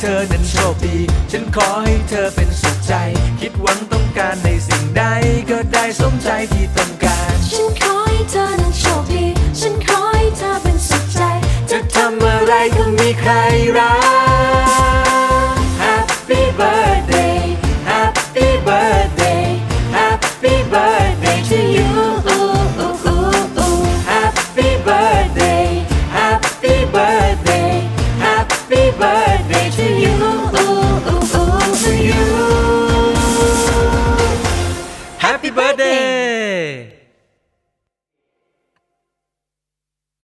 เธอนั้นโชคดีฉันขอให้เธอเป็นสุขใจคิดหวังต้องการในสิ่งใดก็ได้สมใจที่ต้องการฉันขอให้เธอนั้นโชคดีฉันขอให้เธอเป็นสุขใจจะทำอะไรก็มีใครรัก Happy birthday Happy birthday Happy birthday to you Happy birthday Happy birthday Happy birthday to you to you Happy birthday